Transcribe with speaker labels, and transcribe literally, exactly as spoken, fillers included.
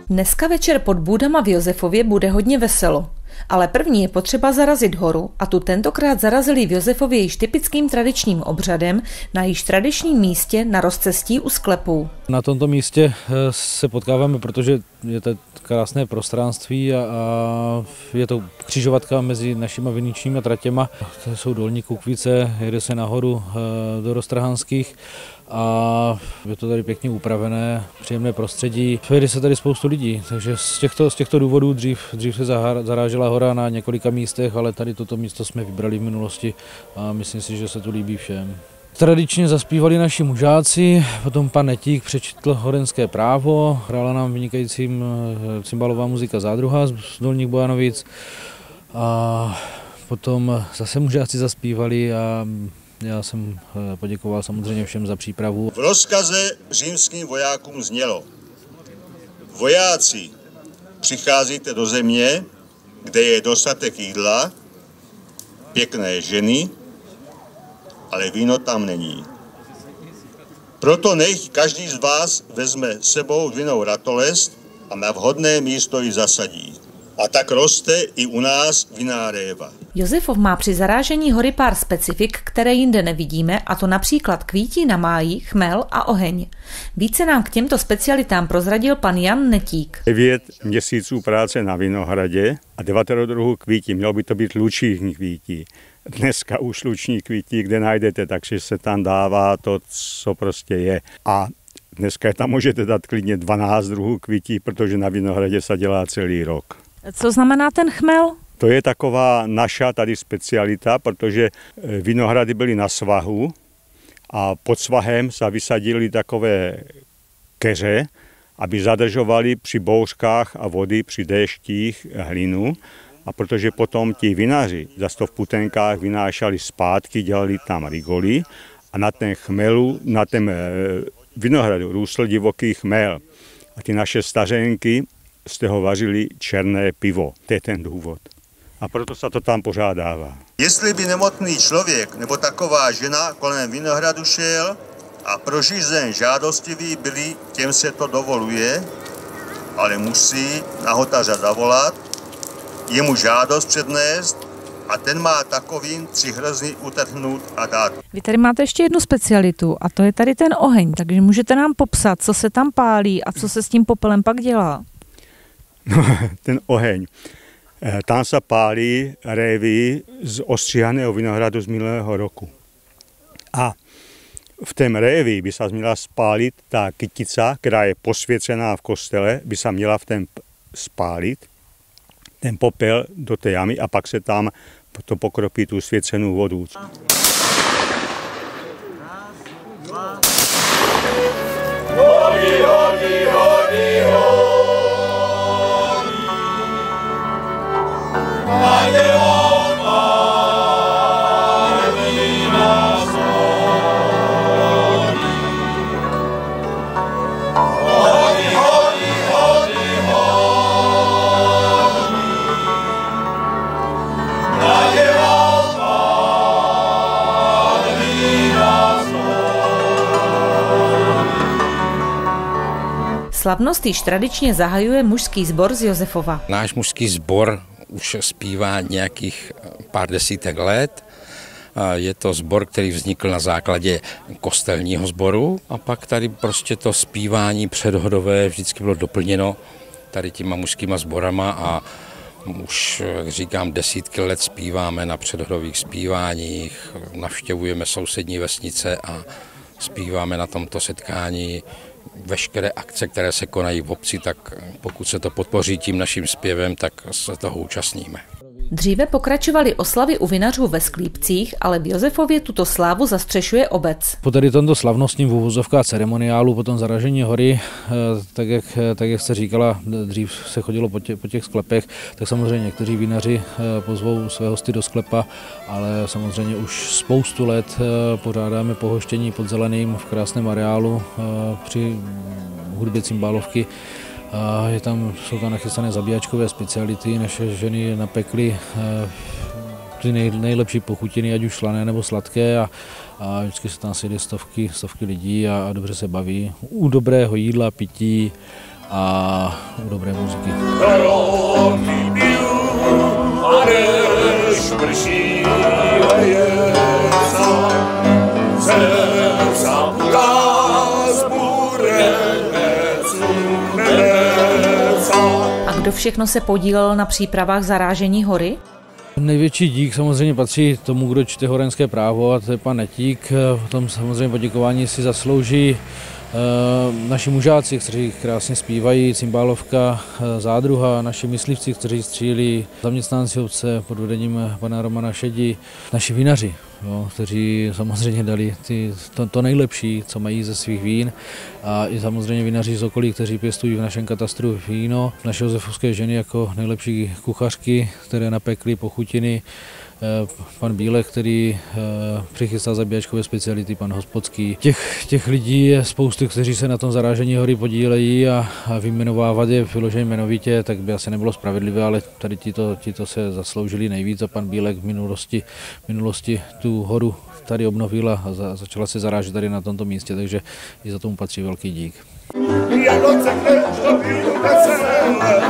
Speaker 1: Dneska večer pod Bůdama v Josefově bude hodně veselo. Ale první je potřeba zarazit horu a tu tentokrát zarazili v Josefově již typickým tradičním obřadem na již tradičním místě na rozcestí u sklepů.
Speaker 2: Na tomto místě se potkáváme, protože je to krásné prostranství a, a je to křižovatka mezi našimi viničními tratěma. To jsou Dolní Kukvice, jede se nahoru do Roztrhanských a je to tady pěkně upravené, příjemné prostředí. Jede se tady spoustu lidí, takže z těchto, z těchto důvodů dřív, dřív se zarážela hora na několika místech, ale tady toto místo jsme vybrali v minulosti a myslím si, že se tu líbí všem. Tradičně zaspívali naši mužáci, potom pan Netík přečetl horenské právo, hrála nám vynikajícím cymbalová muzika Zádruha z Dolních Bojanovic a potom zase mužáci zaspívali a já jsem poděkoval samozřejmě všem za přípravu.
Speaker 3: V rozkaze římským vojákům znělo: vojáci, přicházíte do země, kde je dostatek jídla, pěkné ženy, ale víno tam není. Proto nech každý z vás vezme sebou vinnou ratolest a na vhodné místo ji zasadí. A tak roste i u nás vinná réva.
Speaker 1: Josefov má při zarážení hory pár specifik, které jinde nevidíme, a to například kvítí na máji, chmel a oheň. Více nám k těmto specialitám prozradil pan Jan Netík.
Speaker 4: Devět měsíců práce na vinohradě a devatero druhů kvítí. Mělo by to být luční kvítí. Dneska už luční kvítí, kde najdete, takže se tam dává to, co prostě je. A dneska tam můžete dát klidně dvanáct druhů kvítí, protože na vinohradě se dělá celý rok.
Speaker 1: Co znamená ten chmel?
Speaker 4: To je taková naša tady specialita, protože vinohrady byly na svahu a pod svahem se vysadily takové keře, aby zadržovali při bouřkách a vody, při déštích hlinu. A protože potom ti vinaři zase to v putenkách vynášeli zpátky, dělali tam rigoly a na ten chmelu, na ten vinohradu růstl divoký chmel. A ty naše stařenky z toho vařili černé pivo. To je ten důvod. A proto se to tam pořádává.
Speaker 3: Jestli by nemocný člověk nebo taková žena kolem vinohradu šel a pro žízeň žádostiví byli, těm se to dovoluje, ale musí na hotaře zavolat, jemu žádost přednést a ten má takovým tři hrzny utrhnout a dát.
Speaker 1: Vy tady máte ještě jednu specialitu a to je tady ten oheň, takže můžete nám popsat, co se tam pálí a co se s tím popelem pak dělá.
Speaker 4: No, ten oheň. Tam se pálí révy z ostříhaného vinohradu z minulého roku. A v tom révi by se měla spálit ta kytica, která je posvěcená v kostele, by se měla v tom spálit, ten popel do té jamy a pak se tam to pokropí tu svěcenou vodu. Hodí, hodí, hodí, hodí.
Speaker 1: Slavnost již tradičně zahajuje mužský sbor z Josefova.
Speaker 5: Náš mužský sbor už zpívá nějakých pár desítek let. Je to sbor, který vznikl na základě kostelního sboru a pak tady prostě to zpívání předhodové vždycky bylo doplněno tady těma mužskýma sborama a už, jak říkám, desítky let zpíváme na předhodových zpíváních, navštěvujeme sousední vesnice a zpíváme na tomto setkání. Veškeré akce, které se konají v obci, tak pokud se to podpoří tím naším zpěvem, tak se toho účastníme.
Speaker 1: Dříve pokračovaly oslavy u vinařů ve Sklípcích, ale v Josefově tuto slávu zastřešuje obec.
Speaker 2: Po tady tomto slavnostním uvozovka ceremoniálu, potom zaražení hory, tak jak, tak jak jste říkala, dřív se chodilo po těch, po těch sklepech, tak samozřejmě někteří vinaři pozvou své hosty do sklepa, ale samozřejmě už spoustu let pořádáme pohoštění pod Zeleným v krásném areálu při hudbě cymbálovky. A je tam, jsou tam nachystané zabíjačkové speciality, naše ženy napekly ty nej, nejlepší pochutiny, ať už slané nebo sladké a, a vždycky se tam sejde stovky, stovky lidí a, a dobře se baví. U dobrého jídla, pití a u dobré muziky.
Speaker 1: A kdo všechno se podílel na přípravách zarážení hory?
Speaker 2: Největší dík samozřejmě patří tomu, kdo čte horenské právo, a to je pan Netík. V tom samozřejmě poděkování si zaslouží naši mužáci, kteří krásně zpívají, cymbálovka, zádruha, naši myslivci, kteří střílí, zaměstnanci obce pod vedením pana Romana Šedi, naši vinaři, jo, kteří samozřejmě dali ty, to, to nejlepší, co mají ze svých vín, a i samozřejmě vinaři z okolí, kteří pěstují v našem katastru víno, naše josefovské ženy jako nejlepší kuchařky, které napekly pochutiny, pan Bílek, který přichystal zabíjačkové speciality, pan Hospodský. Těch, těch lidí je spoustu, kteří se na tom zarážení hory podílejí, a, a vyjmenovávat je vyloženě jmenovitě, tak by asi nebylo spravedlivé, ale tady tito, tito se zasloužili nejvíc, a pan Bílek v minulosti, v minulosti tu horu tady obnovila a za, začala se zarážet tady na tomto místě, takže i za tomu patří velký dík.